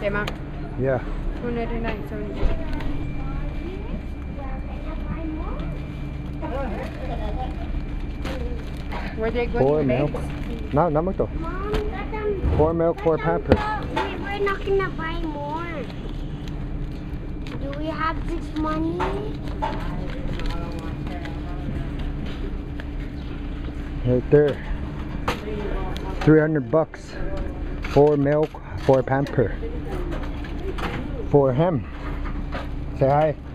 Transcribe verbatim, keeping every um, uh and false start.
same amount? Yeah. two ninety-nine seventy. Where they going? Four milk. No, no more. Mom, got them. Four milk, four pampers. Wait, we're not gonna buy more. Do we have this money? Right there. Three hundred bucks. Four milk, four pamper. For him. Say hi.